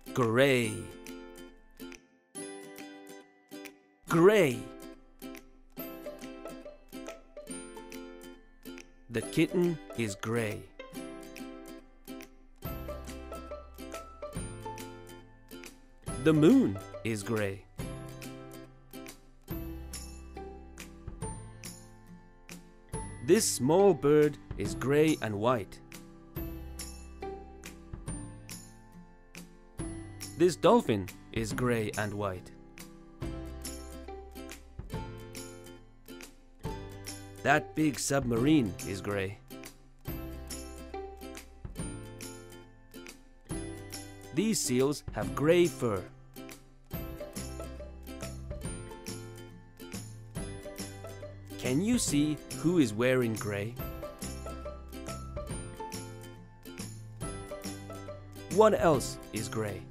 Gray. Gray. The kitten is gray. The moon is gray. This small bird is gray and white. This dolphin is gray and white. That big submarine is gray. These seals have gray fur. Can you see who is wearing gray? What else is gray?